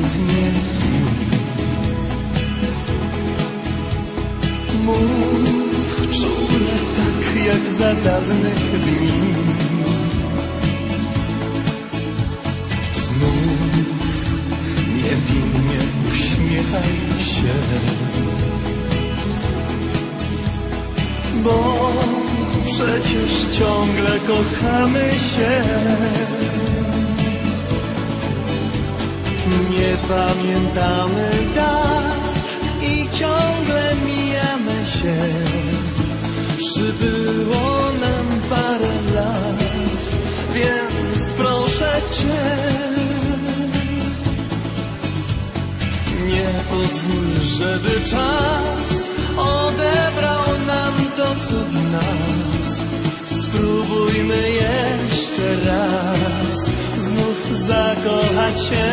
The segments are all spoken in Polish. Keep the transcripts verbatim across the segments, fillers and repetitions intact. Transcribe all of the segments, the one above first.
namiętnie. Mów czule tak jak za dawnych dni. Znów niewinnie uśmiechaj się, bo przecież ciągle kochamy się. Nie pamiętamy dat i ciągle mijamy się. Przybyło nam parę lat, więc proszę Cię, nie pozwól, żeby czas odebrał nam to, co w nas. Spróbujmy jeszcze raz znów zakochać się.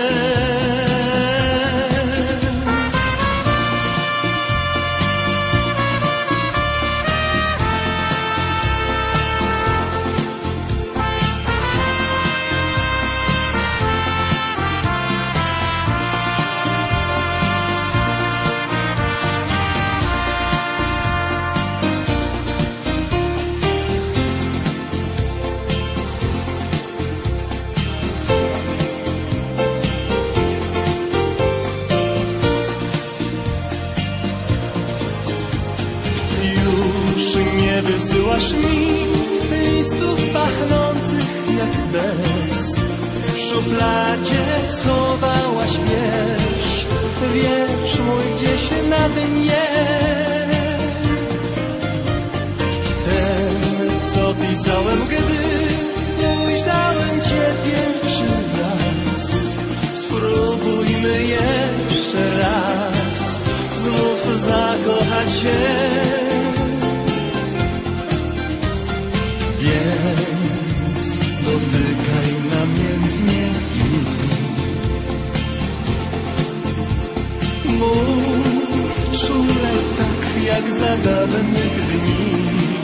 Nie wysyłasz mi listów pachnących jak bez. W szufladzie schowałaś wiersz, wiersz mój gdzieś na dnie. Ten, co pisałem, gdy ujrzałem Cię pierwszy raz. Spróbujmy jeszcze raz znów zakochać się. Więc dotykaj namiętnie i mów czule tak jak za dawnych dni.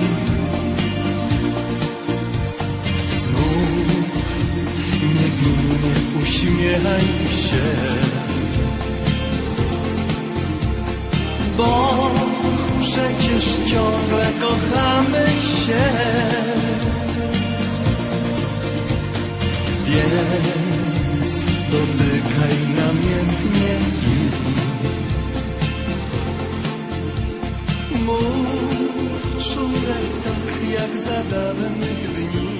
Znów niewinnie uśmiechaj się, bo przecież ciągle kochamy się. Więc dotykaj namiętnie i mów czule tak jak za dawnych dni.